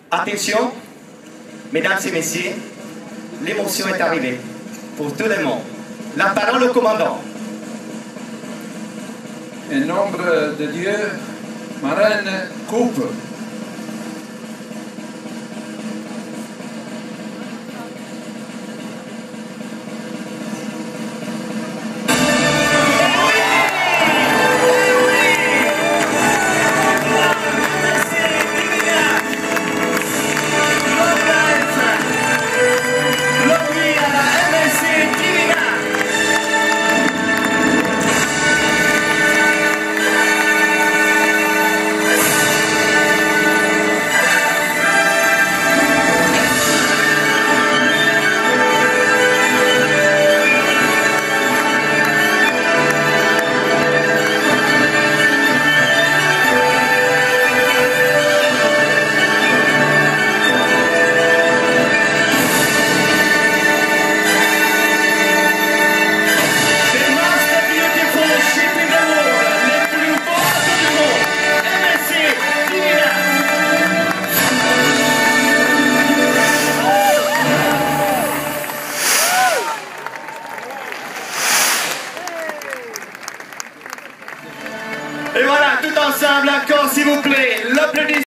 Attention, mesdames et messieurs, l'émotion est arrivée pour tout le monde. La parole au commandant. En nombre de Dieu, Marraine Coupe. Et voilà, tout ensemble, encore s'il vous plaît, l'applaudissement.